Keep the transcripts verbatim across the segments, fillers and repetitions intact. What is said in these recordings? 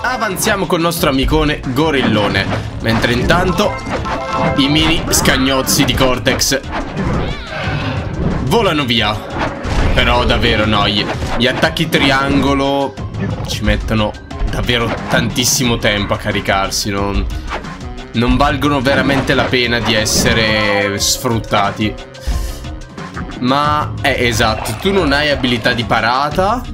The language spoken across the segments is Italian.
avanziamo col nostro amicone gorillone, mentre intanto i mini scagnozzi di Cortex volano via. Però davvero no, gli, gli attacchi triangolo ci mettono davvero tantissimo tempo a caricarsi. Non, non valgono veramente la pena di essere sfruttati. Ma è esatto, tu non hai abilità di parata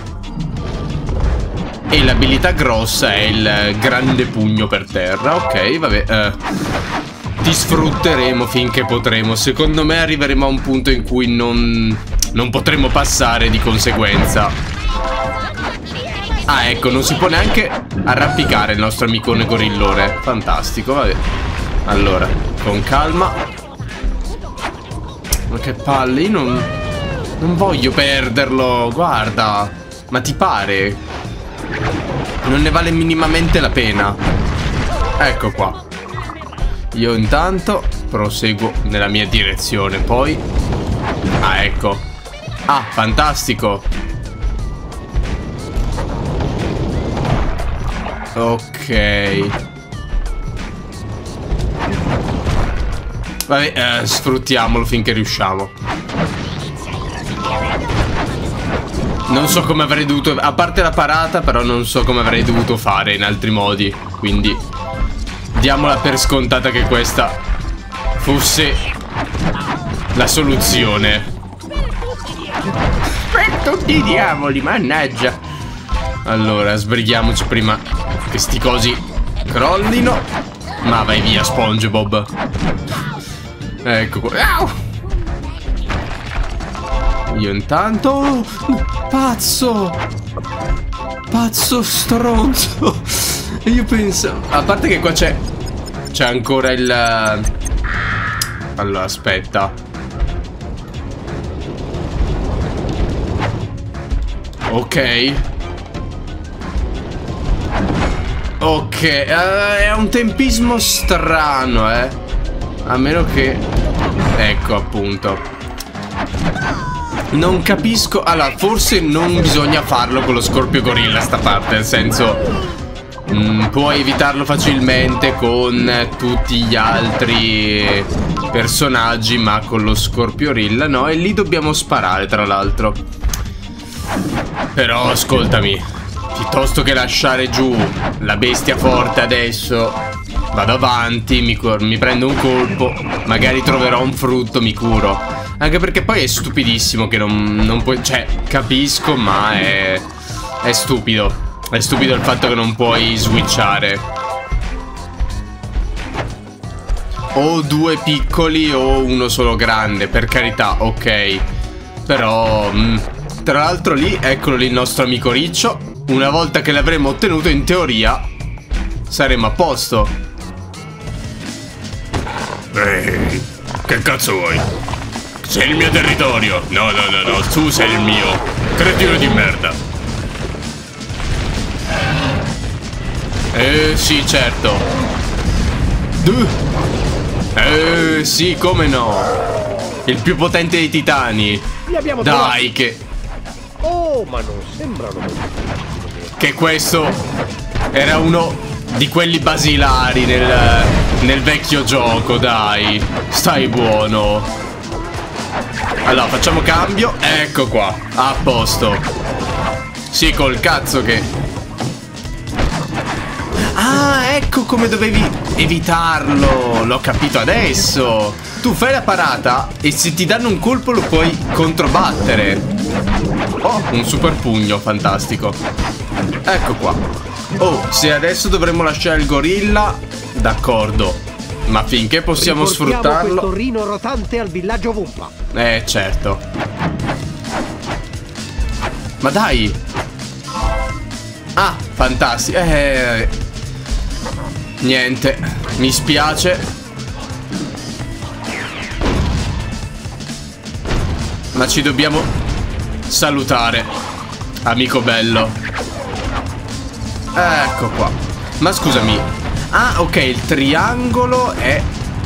e l'abilità grossa è il grande pugno per terra. Ok, vabbè, eh, ti sfrutteremo finché potremo. Secondo me arriveremo a un punto in cui non, non potremo passare di conseguenza. Ah, ecco, non si può neanche arrampicare il nostro amicone gorillone. Fantastico, vabbè. Allora, con calma. Ma che palle, io non, non voglio perderlo, guarda. Ma ti pare? Non ne vale minimamente la pena. Ecco qua. Io intanto proseguo nella mia direzione, poi... Ah, ecco. Ah, fantastico. Ok. Vabbè, eh, sfruttiamolo finché riusciamo. Non so come avrei dovuto... A parte la parata, però non so come avrei dovuto fare in altri modi. Quindi diamola per scontata che questa fosse la soluzione. Per tutti i diavoli, mannaggia. Allora, sbrighiamoci prima che sti cosi crollino. Ma vai via, SpongeBob. Ecco qua. Au! Io intanto... Oh, pazzo! Pazzo stronzo! Io penso... A parte che qua c'è... C'è ancora il... Allora, aspetta. Ok. Ok, uh, è un tempismo strano, eh. A meno che... Ecco, appunto. Non capisco... Allora, forse non bisogna farlo con lo scorpio gorilla sta parte. Nel senso... Mh, puoi evitarlo facilmente con tutti gli altri personaggi, ma con lo scorpio gorilla no. E lì dobbiamo sparare, tra l'altro. Però, ascoltami. Piuttosto che lasciare giù la bestia forte adesso, vado avanti, mi, mi prendo un colpo, magari troverò un frutto, mi curo. Anche perché poi è stupidissimo che non, non puoi... Cioè, capisco, ma è... È stupido. È stupido il fatto che non puoi switchare. O due piccoli o uno solo grande, per carità, ok. Però... Mh, tra l'altro lì, eccolo lì il nostro amico Riccio. Una volta che l'avremo ottenuto, in teoria, saremo a posto. Ehi, che cazzo vuoi? Sei il mio territorio. No, no, no, no, tu sei il mio. Cretino di merda. Eh, sì, certo. Eh, sì, come no. Il più potente dei titani. Dai, che... Oh, ma non sembrano... Che questo era uno di quelli basilari nel, nel vecchio gioco, dai. Stai buono. Allora, facciamo cambio. Ecco qua, a posto. Sì, col cazzo che... Ah, ecco come dovevi evitarlo. L'ho capito adesso. Tu fai la parata e se ti danno un colpo lo puoi controbattere. Oh, un super pugno, fantastico. Ecco qua. Oh, se adesso dovremmo lasciare il gorilla, d'accordo. Ma finché possiamo sfruttarlo... questo rino rotante al villaggio Wumpa. Eh, certo. Ma dai. Ah, fantastico. Eh... Niente, mi spiace. Ma ci dobbiamo salutare, amico bello. Ecco qua. Ma scusami. Ah, ok, il triangolo è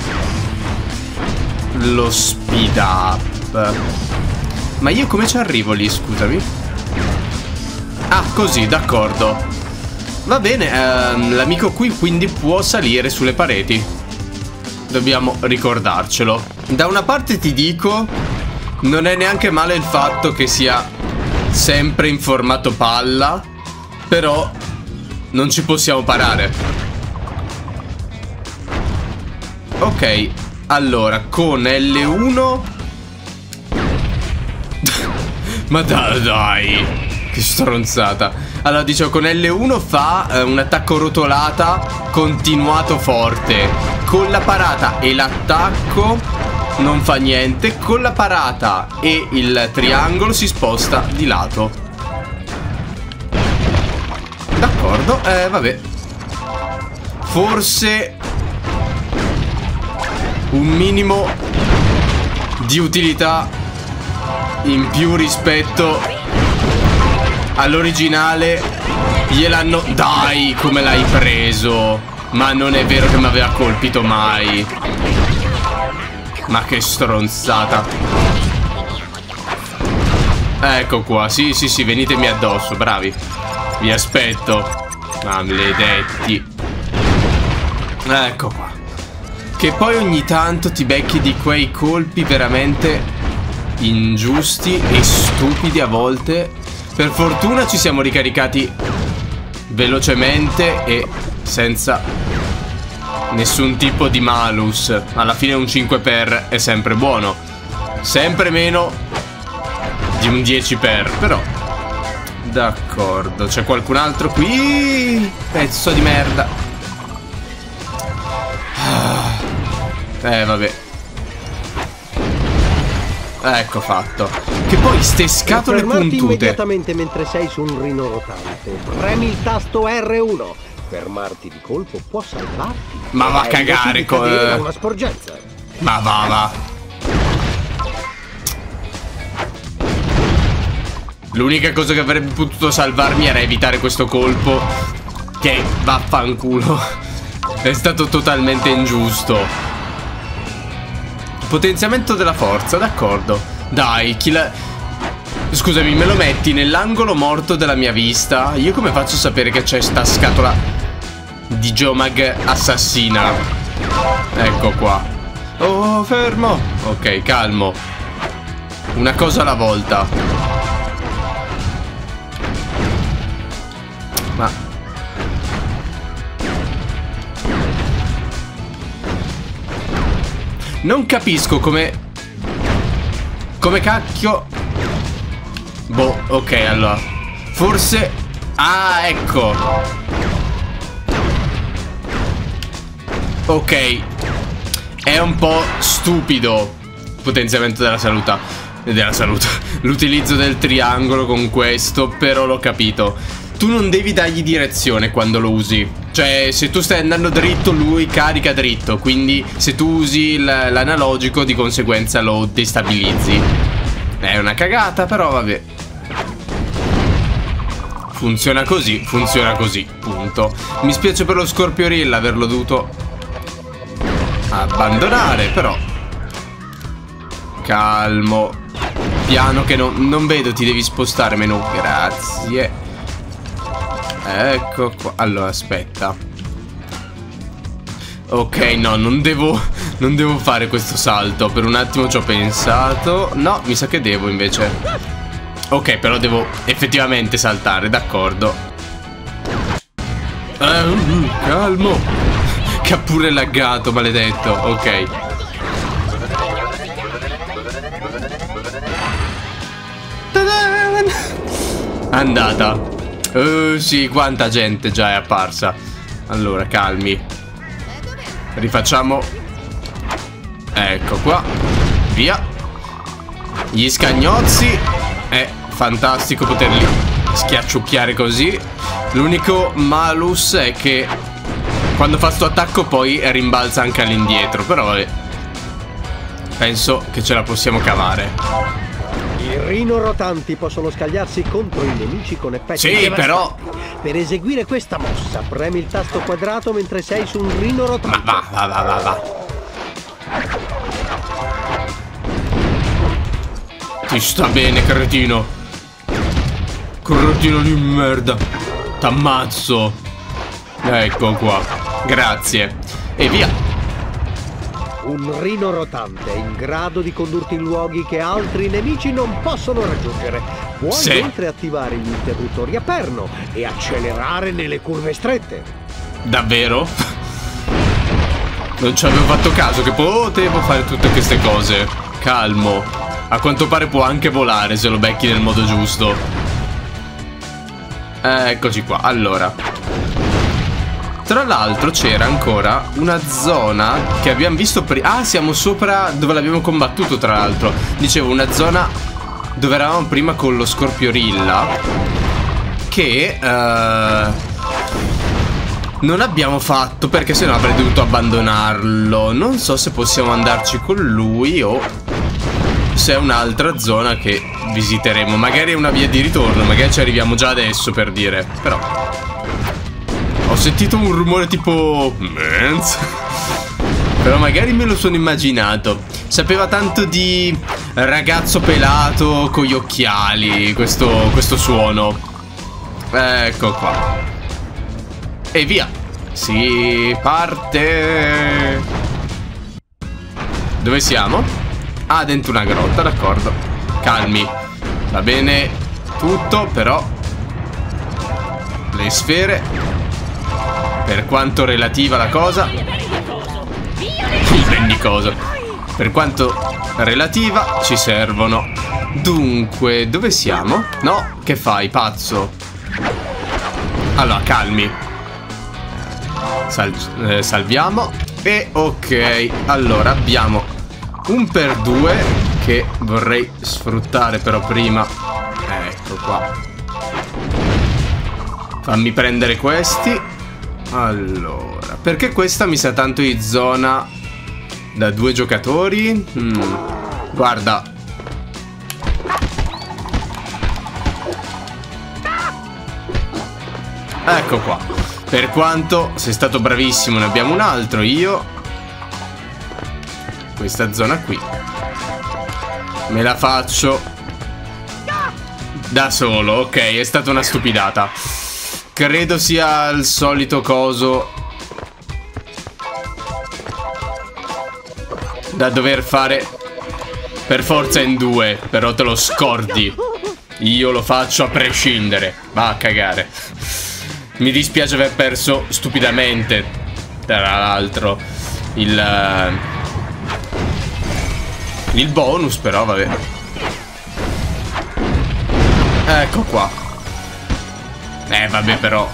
lo speed up. Ma io come ci arrivo lì, scusami? Ah, così, d'accordo. Va bene, ehm, l'amico qui quindi può salire sulle pareti. Dobbiamo ricordarcelo. Da una parte ti dico, non è neanche male il fatto che sia sempre in formato palla, però non ci possiamo parare. Ok, allora con L uno ma dai, dai, che stronzata. Allora dicevo, con L uno fa eh, un attacco rotolata continuato forte. Con la parata e l'attacco non fa niente. Con la parata e il triangolo si sposta di lato. D'accordo, eh vabbè. Forse un minimo di utilità in più rispetto all'originale gliel'hanno... Dai, come l'hai preso? Ma non è vero che mi aveva colpito mai. Ma che stronzata. Ecco qua, sì, sì, sì, venitemi addosso, bravi. Vi aspetto. Maledetti. Ecco qua. Che poi ogni tanto ti becchi di quei colpi veramente ingiusti e stupidi a volte. Per fortuna ci siamo ricaricati velocemente e senza nessun tipo di malus. Alla fine un cinque per è sempre buono. Sempre meno di un dieci per, però. D'accordo, c'è qualcun altro qui? Pezzo di merda. Eh, vabbè. Ecco fatto. Che poi ste scatole puntute. Immediatamente mentre sei su un rino rotante. Premi il tasto R uno. Fermarti di colpo può salvarti. Ma va a cagare con una sporgenza. Ma va va. L'unica cosa che avrebbe potuto salvarmi era evitare questo colpo. Che vaffanculo. È stato totalmente ingiusto. Potenziamento della forza, d'accordo. Dai, chi la... Scusami, me lo metti nell'angolo morto della mia vista? Io come faccio a sapere che c'è sta scatola di Geomag assassina? Ecco qua. Oh, fermo. Ok, calmo. Una cosa alla volta. Ma... non capisco come... Come cacchio... Boh, ok, allora. Forse... Ah, ecco. Ok. È un po' stupido. Potenziamento della salute. Della salute. L'utilizzo del triangolo con questo, però l'ho capito. Tu non devi dargli direzione quando lo usi. Cioè, se tu stai andando dritto, lui carica dritto. Quindi, se tu usi l'analogico, di conseguenza lo destabilizzi. È una cagata, però vabbè. Funziona così, funziona così, punto. Mi spiace per lo Scorpiorilla averlo dovuto abbandonare, però. Calmo. Piano che no, non vedo, ti devi spostare menu. Grazie. Ecco qua. Allora, aspetta. Ok, no, non devo Non devo fare questo salto. Per un attimo ci ho pensato. No, mi sa che devo invece. Ok, però devo effettivamente saltare, d'accordo. uh, Calmo. Che ha pure laggato, maledetto. Ok. Andata. Uh, sì, quanta gente già è apparsa. Allora, calmi. Rifacciamo. Ecco qua. Via. Gli scagnozzi. È fantastico poterli schiacciucchiare così. L'unico malus è che quando fa sto attacco poi rimbalza anche all'indietro. Però vabbè, penso che ce la possiamo cavare. I rino rotanti possono scagliarsi contro i nemici con effetti sì, devastanti. Però per eseguire questa mossa premi il tasto quadrato mentre sei su un rino rotante. Ma va, va, va, va, va. Ti sta bene, cretino. Cretino di merda. T'ammazzo. Ecco qua. Grazie. E via. Un rino rotante in grado di condurti in luoghi che altri nemici non possono raggiungere. Puoi Sì. inoltre attivare gli interruttori a perno e accelerare nelle curve strette. Davvero? Non ci avevo fatto caso che potevo fare tutte queste cose. Calmo. A quanto pare può anche volare se lo becchi nel modo giusto. Eccoci qua. Allora, tra l'altro c'era ancora una zona che abbiamo visto prima. Ah, siamo sopra dove l'abbiamo combattuto, tra l'altro. Dicevo, una zona dove eravamo prima con lo Scorpiorilla, che uh, non abbiamo fatto perché sennò avrei dovuto abbandonarlo. Non so se possiamo andarci con lui o se è un'altra zona che visiteremo. Magari è una via di ritorno, magari ci arriviamo già adesso, per dire. Però ho sentito un rumore tipo Menz. Però magari me lo sono immaginato. Sapeva tanto di ragazzo pelato con gli occhiali questo, questo suono. Ecco qua. E via. Si parte. Dove siamo? Ah, dentro una grotta, d'accordo. Calmi. Va bene tutto, però le sfere, per quanto relativa la cosa, il vendicoso, per quanto relativa, ci servono. Dunque, dove siamo? No, che fai, pazzo? Allora, calmi. Sal eh, salviamo. E ok, allora abbiamo un per due che vorrei sfruttare però prima. Ecco qua. Fammi prendere questi. Allora, perché questa mi sa tanto di zona da due giocatori? Hmm. Guarda. Ecco qua. Per quanto sei stato bravissimo, ne abbiamo un altro. Io questa zona qui me la faccio da solo. Ok, è stata una stupidata. Credo sia il solito coso da dover fare per forza in due. Però te lo scordi. Io lo faccio a prescindere. Va a cagare. Mi dispiace aver perso stupidamente, tra l'altro, il il bonus, però vabbè. Ecco qua. Eh vabbè, però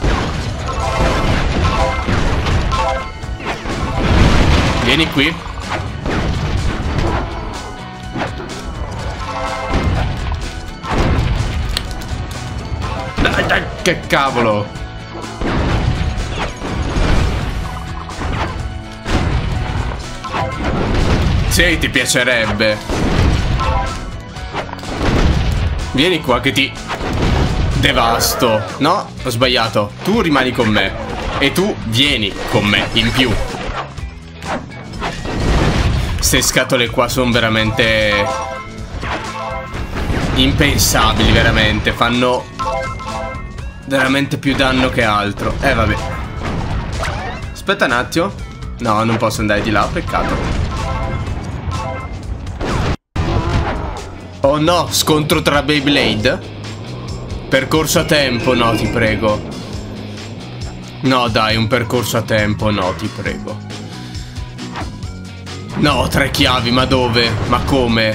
vieni qui. Dai, dai, che cavolo. Sì, ti piacerebbe. Vieni qua che ti devasto. No, ho sbagliato. Tu rimani con me. E tu vieni con me in più. Queste scatole qua sono veramente impensabili, veramente. Fanno veramente più danno che altro. Eh vabbè. Aspetta un attimo. No, non posso andare di là, peccato. Oh no, scontro tra Beyblade? Percorso a tempo, no, ti prego. No, dai, un percorso a tempo, no, ti prego. No, tre chiavi, ma dove? Ma come?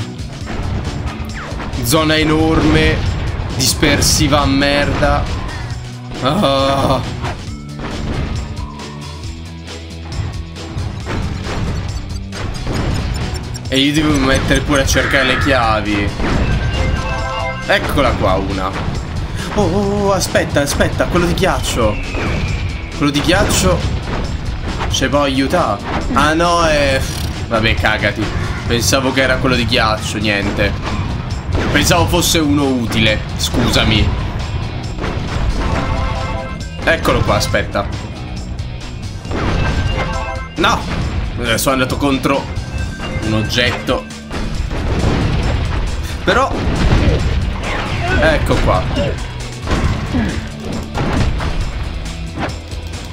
Zona enorme, dispersiva a merda. Ah. E io devo mettere pure a cercare le chiavi. Eccola qua una. Oh, oh, oh, aspetta, aspetta, quello di ghiaccio. Quello di ghiaccio ci può aiutare. Ah no, è... Vabbè, cagati. Pensavo che era quello di ghiaccio, niente. Pensavo fosse uno utile, scusami. Eccolo qua, aspetta. No, sono andato contro un oggetto. Però ecco qua.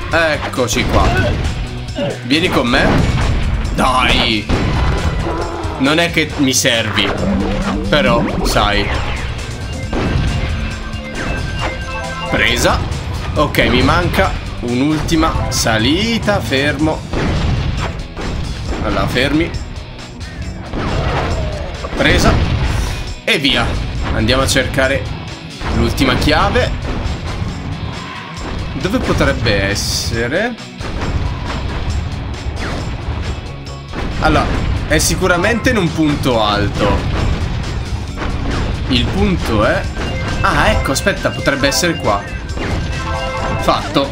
Eccoci qua. Vieni con me. Dai. Non è che mi servi, però, sai. Presa. Ok, mi manca un'ultima salita. Fermo. Allora, fermi. Presa. E via. Andiamo a cercare l'ultima chiave. Dove potrebbe essere? Allora, è sicuramente in un punto alto. Il punto è... Ah, ecco, aspetta, potrebbe essere qua. Fatto.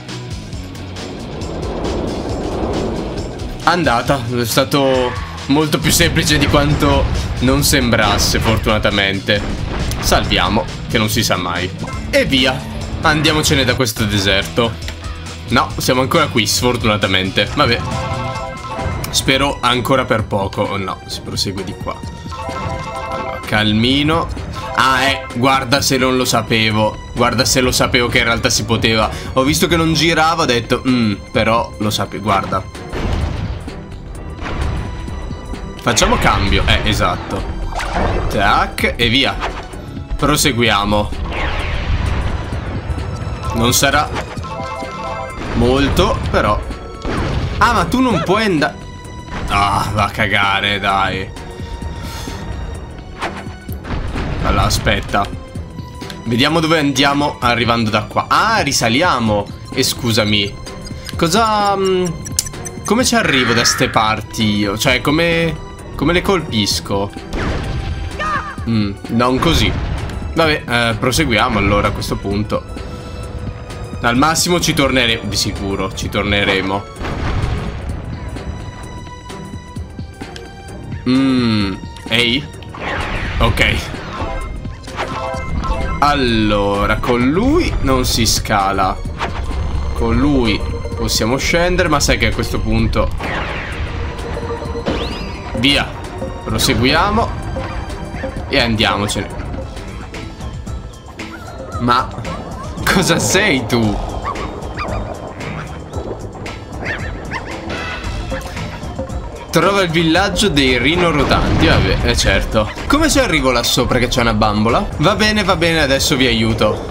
Andata. È stato molto più semplice di quanto non sembrasse, fortunatamente. Salviamo, che non si sa mai. E via. Andiamocene da questo deserto. No, siamo ancora qui, sfortunatamente. Vabbè. Spero ancora per poco. Oh no, si prosegue di qua. Allora, calmino. Ah, eh, guarda se non lo sapevo. Guarda se lo sapevo che in realtà si poteva. Ho visto che non girava, ho detto mm, però lo sapevo, guarda. Facciamo cambio. Eh, esatto. Tac, e via. Proseguiamo. Non sarà molto, però. Ah, ma tu non puoi andare. Ah, va a cagare, dai. Allora, aspetta. Vediamo dove andiamo arrivando da qua. Ah, risaliamo. E scusami, cosa... come ci arrivo da ste parti io? Cioè, come... come le colpisco? Mm, non così. Vabbè, eh, proseguiamo allora a questo punto. Al massimo ci torneremo. Di sicuro ci torneremo. Mmm. Ehi. Ok. Allora, con lui non si scala. Con lui possiamo scendere, ma sai che a questo punto... Via. Proseguiamo. E andiamocene. Ma... cosa sei tu? Trova il villaggio dei rino rotanti. Vabbè, è certo. Come ci arrivo là sopra che c'è una bambola? Va bene, va bene, adesso vi aiuto.